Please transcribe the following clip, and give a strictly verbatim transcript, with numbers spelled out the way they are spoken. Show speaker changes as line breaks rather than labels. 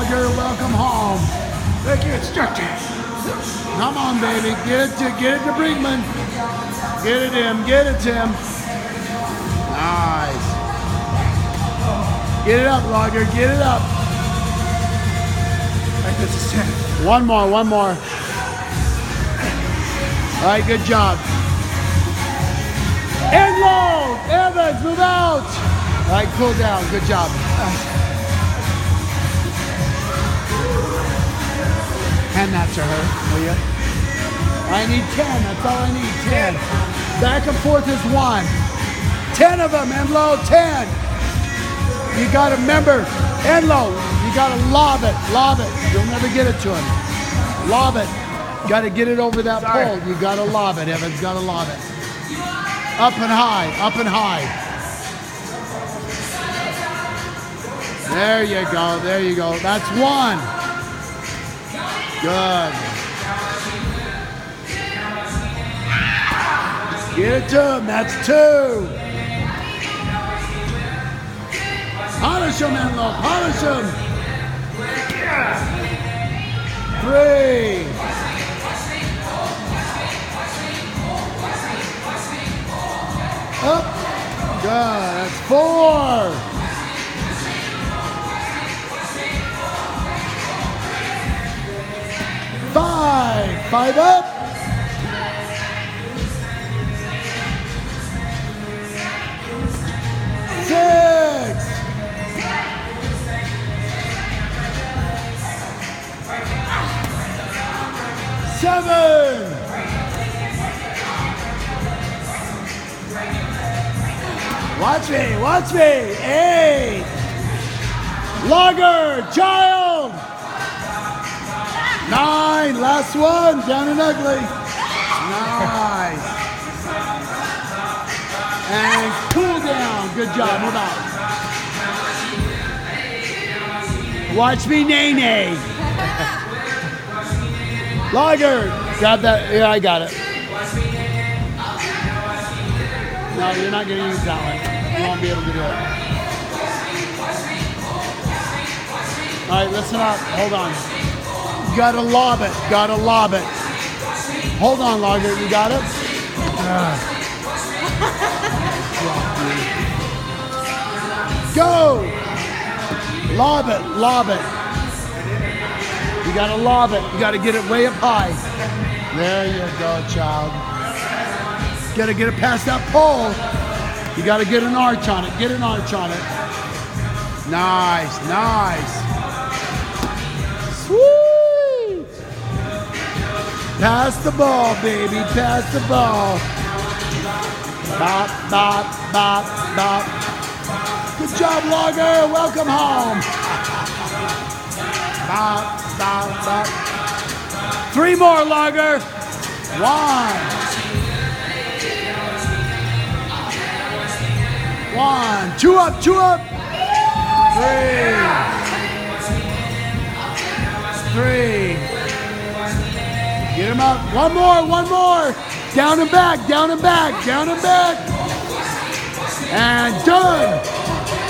Logger, welcome home.
Thank you, instructor.
Come on, baby. Get it to get it to Brinkman. Get it Tim. Get it Tim. Nice. Get it up, Logger. Get it up.
I think this is ten.
One more, one more. All right, good job. End load. Evans, move out. All right, cool down. Good job. Hand that to her, will you? I need ten. That's all I need. Ten. Back and forth is one. Ten of them. End low. Ten. You got to remember. End low. You got to lob it. Lob it. You'll never get it to him. Lob it. Got to get it over that
Sorry.
pole. You got to lob it. Evans got to lob it. Up and high. Up and high. There you go. There you go. That's one. Good. Get it to him. That's two. Punish him, Enlo. Punish him. Three. Up. Good. That's four. Five. Five up. Six. Seven. Watch me, watch me. Eight. Logger, child. Nine, last one, down and ugly. Nice. And cool down. Good job, move out. Watch me, Nene. Logger, grab that. Yeah, I got it. No, you're not going to use that one. You won't be able to do it. All right, listen up. Hold on. You got to lob it. Got to lob it. Hold on, Logger. You got it? Uh. Go! Lob it. Lob it. You got to lob it. You got to get it way up high. There you go, child. Got to get it past that pole. You got to get an arch on it. Get an arch on it. Nice, nice. Sweet. Pass the ball, baby. Pass the ball. Bop, bop, bop, bop. Good job, Logger. Welcome home. Bop, bop, bop. Three more, Logger. One. One. Two up, two up. Three. Three. Get him up. One more, one more. Down and back, down and back, down and back. And done.